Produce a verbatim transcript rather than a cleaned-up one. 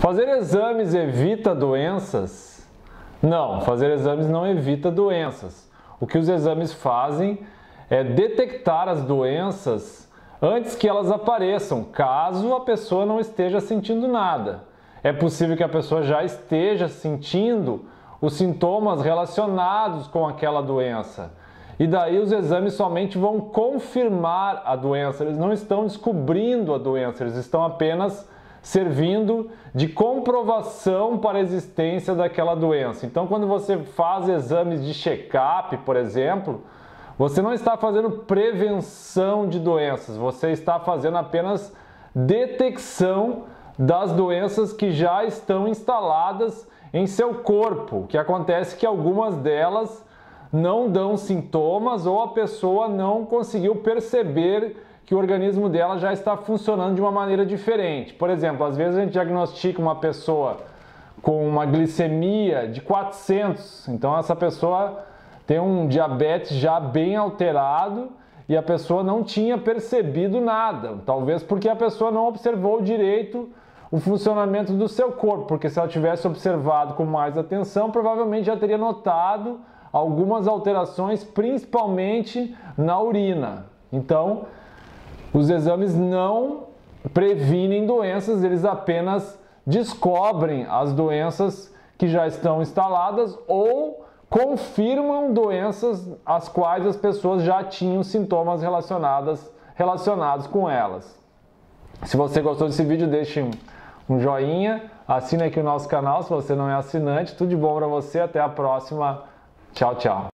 Fazer exames evita doenças? Não, fazer exames não evita doenças. O que os exames fazem é detectar as doenças antes que elas apareçam, caso a pessoa não esteja sentindo nada. É possível que a pessoa já esteja sentindo os sintomas relacionados com aquela doença. E daí os exames somente vão confirmar a doença, eles não estão descobrindo a doença, eles estão apenas servindo de comprovação para a existência daquela doença. Então, quando você faz exames de check-up, por exemplo, você não está fazendo prevenção de doenças, você está fazendo apenas detecção das doenças que já estão instaladas em seu corpo. O que acontece é que algumas delas não dão sintomas ou a pessoa não conseguiu perceber que o organismo dela já está funcionando de uma maneira diferente. Por exemplo, às vezes a gente diagnostica uma pessoa com uma glicemia de quatrocentos, então essa pessoa tem um diabetes já bem alterado e a pessoa não tinha percebido nada, talvez porque a pessoa não observou direito o funcionamento do seu corpo, porque se ela tivesse observado com mais atenção, provavelmente já teria notado algumas alterações, principalmente na urina. Então, os exames não previnem doenças, eles apenas descobrem as doenças que já estão instaladas ou confirmam doenças as quais as pessoas já tinham sintomas relacionados, relacionados com elas. Se você gostou desse vídeo, deixe um, um joinha, assine aqui o nosso canal se você não é assinante. Tudo de bom para você, até a próxima. Tchau, tchau.